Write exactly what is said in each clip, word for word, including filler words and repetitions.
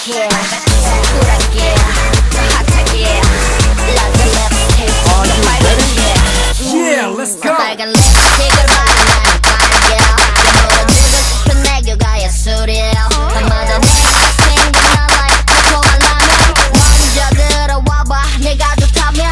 빨갛게 쿨하게 핫하게 Love the lipstick 좀 더 빨갛게 Yeah, let's go. 빨간 립스틱을 바르는 빨개 너무나 주고 싶은 애교가 예술이야 밤마다 내가 생각나 like 달콤한 라면 먼저 들어와봐 내가 좋다면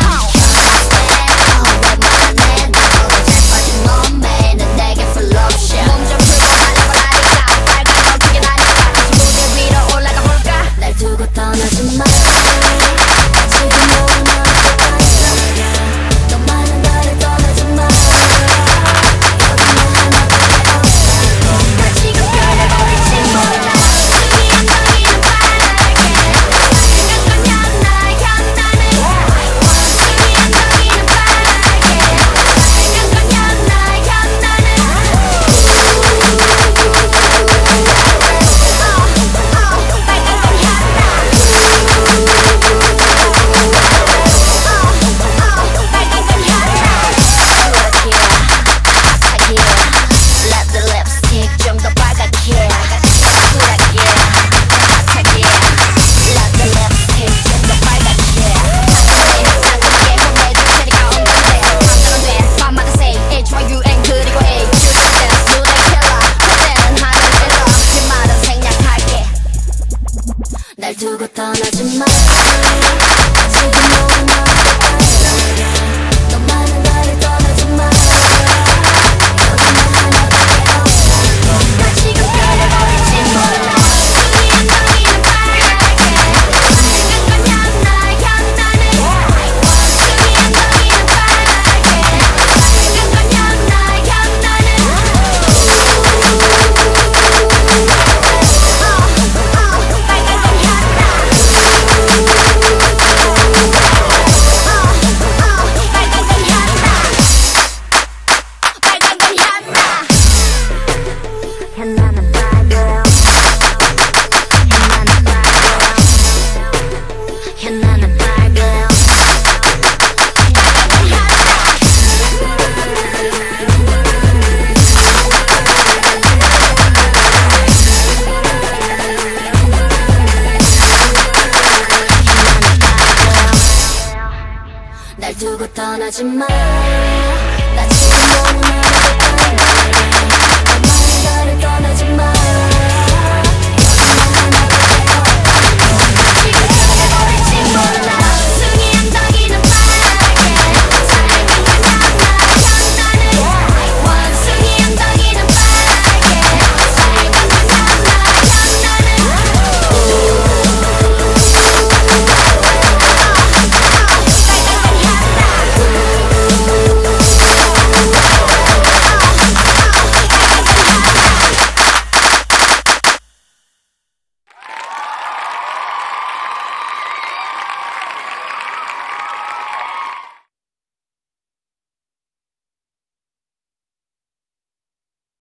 오랜만에 너도 잘 빠진 몸에 는 내게 full option 몸 좀 풀고 달려보라니까 빨간 건 크게 나니까 다시 무대 위로 올라가 볼까 날 두고 떠나지 마 지금 너무 너무 또 많은 나를 떠나지 마 날 두고 떠나지 마 지금 너무 너무 또 많은 나를 떠나지 마 여기만 하나밖에 없어 나 지금 변해버릴지 몰라 숨이 너희는 빨갛게 생각만 향나 향나네 숨이 너희는 빨갛게 생각만 향나 향나네 향나는 빨간 향나는 빨간 향나는 빨간 날 두고 떠나지 마 나 지금 너무